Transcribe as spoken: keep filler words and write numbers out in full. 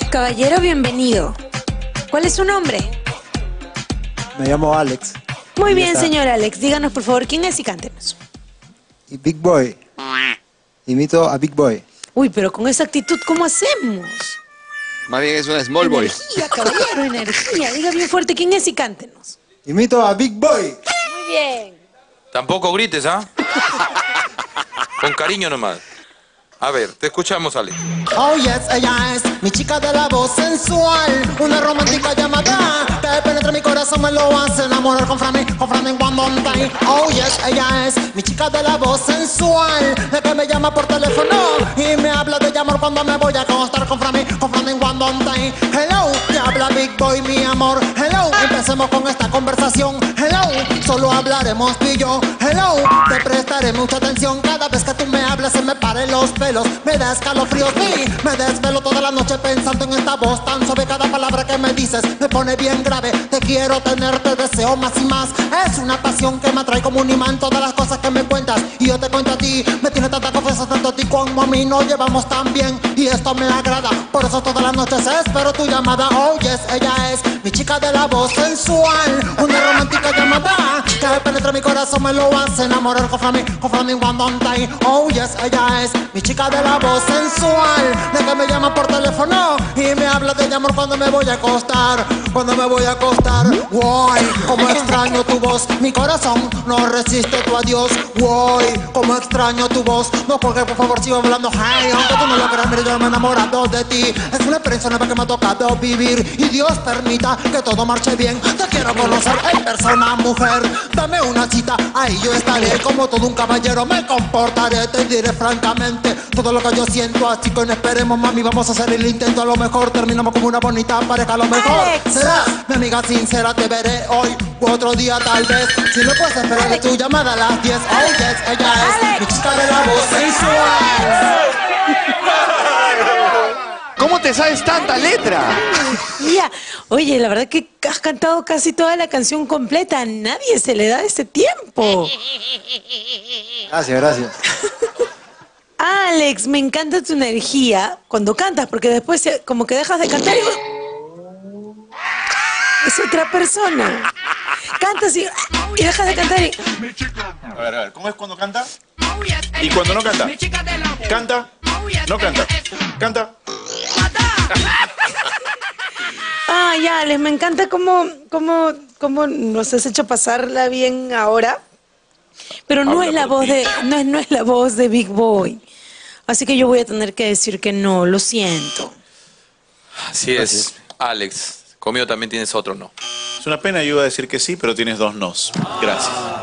Caballero, bienvenido. ¿Cuál es su nombre? Me llamo Alex. Muy Y bien, está- señor Alex. Díganos, por favor, quién es y cántenos. Y Big Boy. Imito a Big Boy. Uy, pero con esa actitud, ¿cómo hacemos? Más bien es una small boy. Energía, caballero, energía. Diga bien fuerte quién es y cántenos. Imito a Big Boy. Muy bien. Tampoco grites, ¿ah? Con cariño nomás. A ver, te escuchamos, Ale. Oh yes, ella es mi chica de la voz sensual, una romántica llamada que penetra mi corazón, me lo hace enamorar con Franny, con Franny Guandontai. Oh yes, ella es mi chica de la voz sensual, la que me llama por teléfono y me habla de amor cuando me voy a acostar con Franny, con Franny Guandontai. Hello, te habla Big Boy, mi amor. Hello, empecemos con esta conversación. Hello, solo hablaremos tú y yo. Hello, te prestaré mucha atención cada vez que tú me hablas, se me paren los pelos, me da escalofríos, sí, me desvelo toda la noche pensando en esta voz tan suave, cada palabra que me dices me pone bien grave, te quiero tener, te deseo más y más, es una pasión que me atrae como un imán, todas las cosas que me cuentas y yo te cuento a ti, me tiene tanta confianza tanto a ti como a mí, nos llevamos tan bien y esto me agrada, por eso todas las noches espero tu llamada. Oh yes, ella es mi chica de la voz sensual, una romántica llamada que penetra mi corazón, me lo hace enamorar con Flaming, con Flaming Guandontai. Oh yes, ella es mi chica de la voz sensual, la que me llama por teléfono y me habla de amor cuando me voy a acostar, cuando me voy a acostar. Woy, como extraño tu voz, mi corazón no resiste tu adiós. Woy, como extraño tu voz, no porque por favor sigo hablando. Hey, aunque tú no lo creas, mira, yo me he enamorado de ti, es una experiencia nueva que me ha tocado vivir y Dios permita que todo marche bien. Te quiero conocer en persona, mujer, dame una cita, ahí yo estaré como todo un caballero, me comportaré, te diré francamente todo lo que yo siento, así que no esperemos, mami, vamos a hacer el intento, a lo mejor terminamos como una bonita pareja, a lo mejor Alex. serás mi amiga sincera, te veré hoy u otro día tal vez, si no puedes esperar de tu llamada a las diez. Oh yes, ella es Alex. mi chica de la voz sensual. ¿Cómo te sabes tanta letra? Ya. Oye, la verdad que has cantado casi toda la canción completa. A nadie se le da ese tiempo. Gracias, gracias. Alex, me encanta tu energía cuando cantas, porque después eh, como que dejas de cantar y... es otra persona. Cantas y, y dejas de cantar y... A ver, a ver, ¿cómo es cuando canta? ¿Y cuando no canta? ¿Canta? ¿No canta? ¿Canta? Ay, Alex, me encanta cómo, cómo, cómo nos has hecho pasarla bien ahora. Pero no Habla es la por voz ti. de, no es, no es la voz de Big Boy. Así que yo voy a tener que decir que no, lo siento. Así es, Alex. Conmigo también tienes otro no. Es una pena, yo iba a decir que sí, pero tienes dos nos. Gracias.